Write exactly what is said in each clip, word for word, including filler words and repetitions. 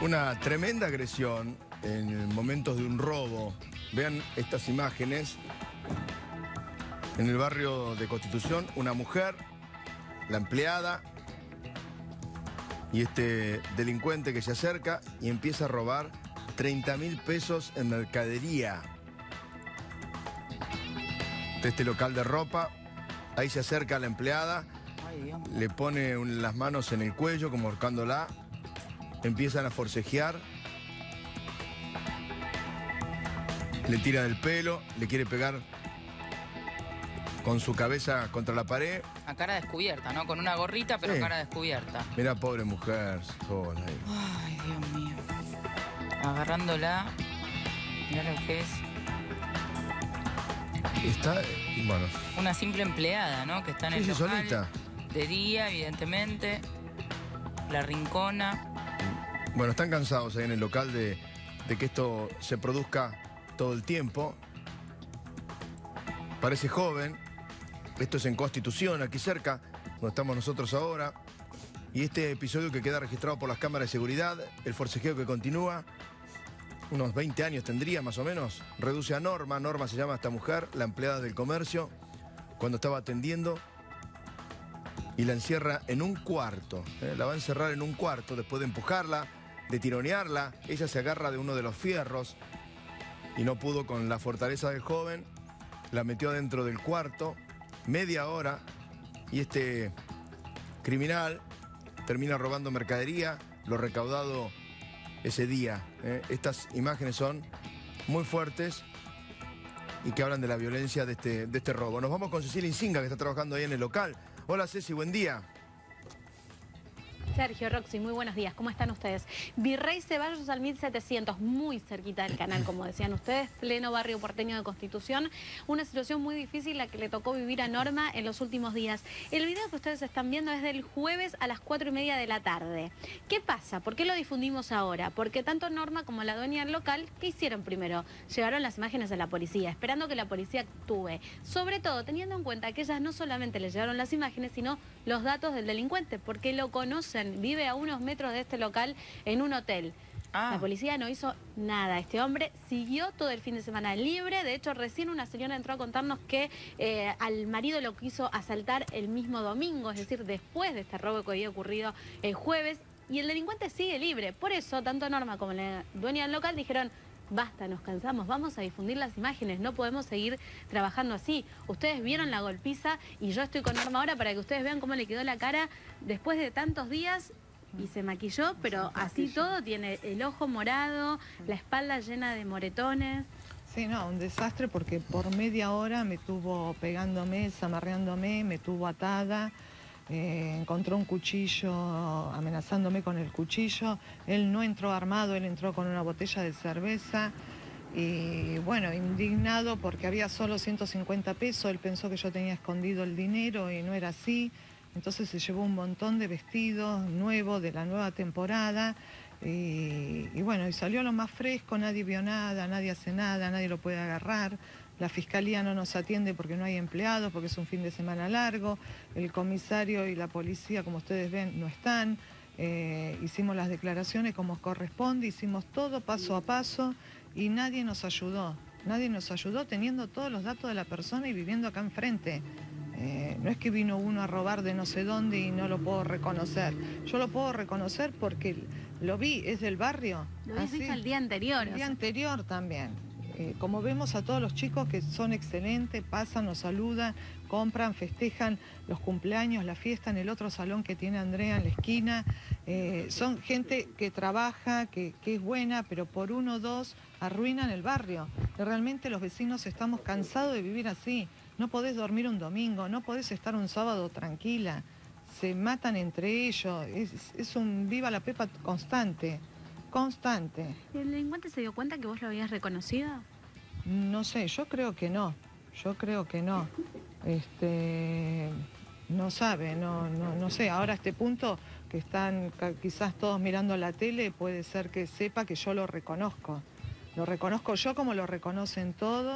Una tremenda agresión en momentos de un robo. Vean estas imágenes. En el barrio de Constitución, una mujer, la empleada y este delincuente que se acerca y empieza a robar treinta mil pesos en mercadería de este local de ropa. Ahí se acerca a la empleada, le pone un, las manos en el cuello como ahorcándola, empiezan a forcejear, le tira del pelo, le quiere pegar con su cabeza contra la pared. A cara descubierta, ¿no? Con una gorrita, pero Sí. cara descubierta. Mira, pobre mujer, sola ahí. Ay, Dios mío. Agarrándola. Mirá lo que es. Está, bueno. Una simple empleada, ¿no? Que está en Sí, el sí, local. solita. De día, evidentemente. La rincona. Bueno, están cansados ahí en el local de, de que esto se produzca todo el tiempo. Parece joven. Esto es en Constitución, aquí cerca, donde estamos nosotros ahora. Y este episodio que queda registrado por las cámaras de seguridad, el forcejeo que continúa, unos veinte años tendría más o menos, reduce a Norma. Norma se llama esta mujer, la empleada del comercio, cuando estaba atendiendo, y la encierra en un cuarto. ¿eh? La va a encerrar en un cuarto después de empujarla, de tironearla. Ella se agarra de uno de los fierros y no pudo con la fortaleza del joven. La metió adentro del cuarto, media hora, y este criminal termina robando mercadería, lo recaudado ese día. ¿eh? Estas imágenes son muy fuertes y que hablan de la violencia de este, de este robo. Nos vamos con Cecilia Insinga, que está trabajando ahí en el local. Hola Ceci, buen día. Sergio, Roxy, muy buenos días. ¿Cómo están ustedes? Virrey Ceballos al mil setecientos, muy cerquita del canal, como decían ustedes, pleno barrio porteño de Constitución. Una situación muy difícil la que le tocó vivir a Norma en los últimos días. El video que ustedes están viendo es del jueves a las cuatro y media de la tarde. ¿Qué pasa? ¿Por qué lo difundimos ahora? Porque tanto Norma como la dueña del local, ¿qué hicieron primero? Llevaron las imágenes a la policía, esperando que la policía actúe. Sobre todo, teniendo en cuenta que ellas no solamente le llevaron las imágenes, sino los datos del delincuente, porque lo conocen. Vive a unos metros de este local en un hotel. Ah. La policía no hizo nada. Este hombre siguió todo el fin de semana libre. De hecho, recién una señora entró a contarnos que eh, al marido lo quiso asaltar el mismo domingo, es decir, después de este robo que había ocurrido el jueves. Y el delincuente sigue libre. Por eso, tanto Norma como la dueña del local dijeron: basta, nos cansamos, vamos a difundir las imágenes, no podemos seguir trabajando así. Ustedes vieron la golpiza y yo estoy con Norma ahora para que ustedes vean cómo le quedó la cara después de tantos días y se maquilló, pero así todo, tiene el ojo morado, la espalda llena de moretones. Sí, no, un desastre porque por media hora me tuvo pegándome, zamarreándome, me tuvo atada. Eh, encontró un cuchillo amenazándome con el cuchillo. Él no entró armado, él entró con una botella de cerveza y bueno, indignado porque había solo ciento cincuenta pesos. Él pensó que yo tenía escondido el dinero y no era así. Entonces se llevó un montón de vestidos nuevos de la nueva temporada y, y bueno, y salió lo más fresco. Nadie vio nada, nadie hace nada, nadie lo puede agarrar. La fiscalía no nos atiende porque no hay empleados, porque es un fin de semana largo. El comisario y la policía, como ustedes ven, no están. Eh, hicimos las declaraciones como corresponde, hicimos todo paso a paso y nadie nos ayudó. Nadie nos ayudó teniendo todos los datos de la persona y viviendo acá enfrente. Eh, no es que vino uno a robar de no sé dónde y no lo puedo reconocer. Yo lo puedo reconocer porque lo vi, es del barrio. Lo habías visto el día anterior. El día anterior también. Eh, como vemos a todos los chicos que son excelentes, pasan, nos saludan, compran, festejan los cumpleaños, la fiesta en el otro salón que tiene Andrea en la esquina. Eh, son gente que trabaja, que, que es buena, pero por uno o dos arruinan el barrio. Y realmente los vecinos estamos cansados de vivir así. No podés dormir un domingo, no podés estar un sábado tranquila. Se matan entre ellos, es, es un viva la pepa constante. Constante. ¿El delincuente se dio cuenta que vos lo habías reconocido? No sé, yo creo que no. Yo creo que no. Este, no sabe, no, no, no sé. Ahora a este punto que están quizás todos mirando la tele, puede ser que sepa que yo lo reconozco. Lo reconozco yo como lo reconocen todos.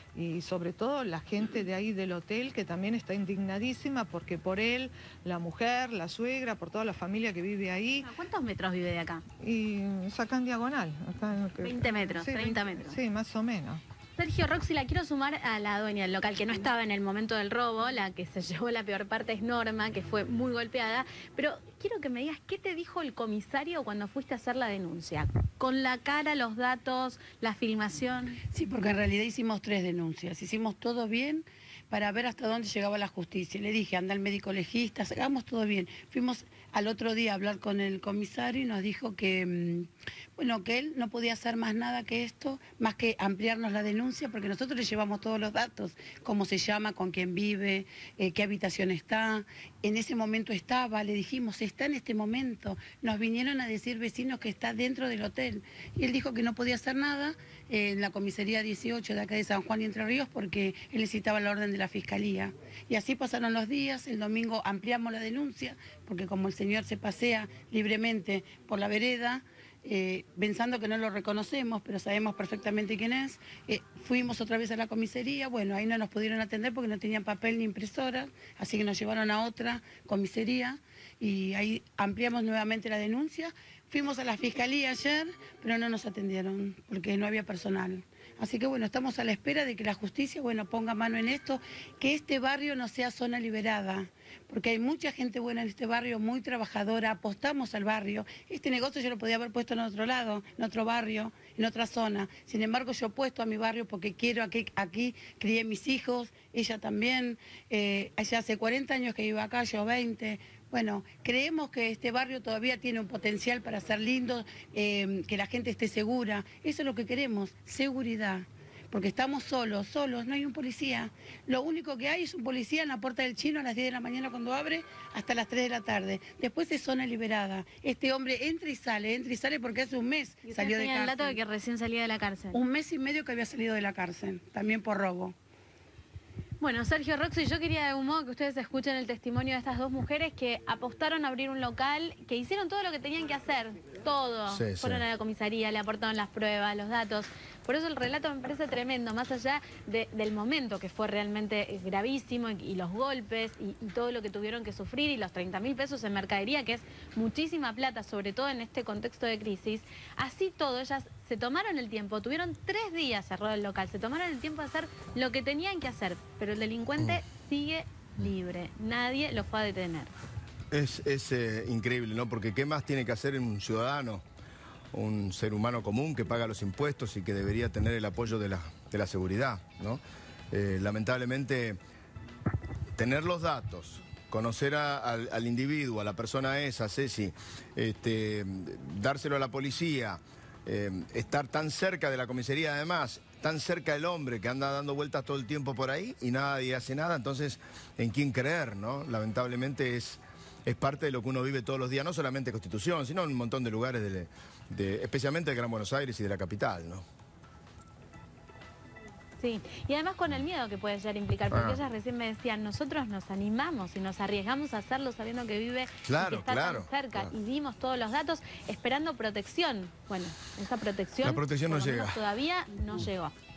y sobre todo la gente de ahí del hotel, que también está indignadísima porque por él, la mujer, la suegra, por toda la familia que vive ahí. ¿A cuántos metros vive de acá? Y acá en diagonal. Acá en, veinte metros, sí, treinta veinte, metros. Sí, más o menos. Sergio, Roxy, la quiero sumar a la dueña del local, que no estaba en el momento del robo. La que se llevó la peor parte es Norma, que fue muy golpeada. Pero quiero que me digas, ¿qué te dijo el comisario cuando fuiste a hacer la denuncia? Con la cara, los datos, la filmación. Sí, porque en realidad hicimos tres denuncias. Hicimos todo bien para ver hasta dónde llegaba la justicia. Le dije, anda al médico legista, hagamos todo bien. Fuimos al otro día a hablar con el comisario y nos dijo que, bueno, que él no podía hacer más nada que esto, más que ampliarnos la denuncia, porque nosotros le llevamos todos los datos, cómo se llama, con quién vive, eh, qué habitación está. En ese momento estaba, le dijimos, está en este momento. Nos vinieron a decir vecinos que está dentro del hotel. Y él dijo que no podía hacer nada eh, en la comisaría dieciocho de acá de San Juan y Entre Ríos, porque él necesitaba la orden de la fiscalía. Y así pasaron los días, el domingo ampliamos la denuncia, porque como el señor se pasea libremente por la vereda, eh, pensando que no lo reconocemos, pero sabemos perfectamente quién es, eh, fuimos otra vez a la comisaría, bueno, ahí no nos pudieron atender porque no tenían papel ni impresora, así que nos llevaron a otra comisaría y ahí ampliamos nuevamente la denuncia. Fuimos a la fiscalía ayer, pero no nos atendieron porque no había personal. Así que bueno, estamos a la espera de que la justicia, bueno, ponga mano en esto, que este barrio no sea zona liberada, porque hay mucha gente buena en este barrio, muy trabajadora, apostamos al barrio. Este negocio yo lo podía haber puesto en otro lado, en otro barrio, en otra zona. Sin embargo, yo apuesto a mi barrio porque quiero, aquí, aquí crié mis hijos, ella también, eh, ella hace cuarenta años que vive acá, yo veinte. Bueno, creemos que este barrio todavía tiene un potencial para ser lindo, eh, que la gente esté segura. Eso es lo que queremos, seguridad. Porque estamos solos, solos, no hay un policía. Lo único que hay es un policía en la puerta del Chino a las diez de la mañana cuando abre hasta las tres de la tarde. Después es zona liberada. Este hombre entra y sale, entra y sale porque hace un mes ¿Y salió de tenía cárcel. el dato de que recién salía de la cárcel? Un mes y medio que había salido de la cárcel, también por robo. Bueno, Sergio, Roxy, yo quería de un modo que ustedes escuchen el testimonio de estas dos mujeres que apostaron a abrir un local, que hicieron todo lo que tenían que hacer, todo. Sí, Fueron sí. a la comisaría, le aportaron las pruebas, los datos. Por eso el relato me parece tremendo, más allá de, del momento que fue realmente gravísimo y, y los golpes y, y todo lo que tuvieron que sufrir y los treinta mil pesos en mercadería, que es muchísima plata, sobre todo en este contexto de crisis. Así todo, ellas se tomaron el tiempo, tuvieron tres días cerrado el local, se tomaron el tiempo de hacer lo que tenían que hacer, pero el delincuente sigue libre, nadie lo fue a detener. Es, es eh, increíble, ¿no? Porque ¿qué más tiene que hacer un ciudadano, un ser humano común que paga los impuestos y que debería tener el apoyo de la, de la seguridad, ¿no? Eh, lamentablemente, tener los datos, conocer a, al, al individuo, a la persona esa, Ceci, este, dárselo a la policía, eh, estar tan cerca de la comisaría además, tan cerca del hombre que anda dando vueltas todo el tiempo por ahí y nadie hace nada, entonces, ¿en quién creer, no? Lamentablemente es... es parte de lo que uno vive todos los días, no solamente Constitución, sino en un montón de lugares, de, de, especialmente de Gran Buenos Aires y de la capital, ¿no? Sí, y además con el miedo que puede llegar a implicar, porque Ah. ellas recién me decían, nosotros nos animamos y nos arriesgamos a hacerlo sabiendo que vive Claro, y que está claro, tan cerca, claro. y dimos todos los datos esperando protección. Bueno, esa protección, La protección por no lo menos llega. todavía no llegó.